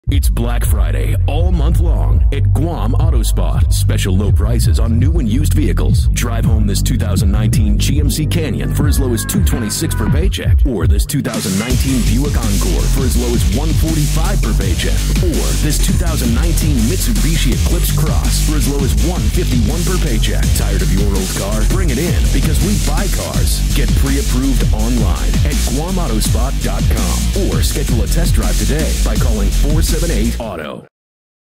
It's Black Friday all month long at Guam AutoSpot. Special low prices on new and used vehicles. Drive home this 2019 GMC Canyon for as low as $226 per paycheck. Or this 2019 Buick Encore for as low as $145 per paycheck. Or this 2019 Mitsubishi Eclipse Cross for as low as $151 per paycheck. Tired of your old car? Bring it in because we buy cars. Get pre-approved online at GuamAutoSpot.com or schedule a test drive today by calling 478-AUTO.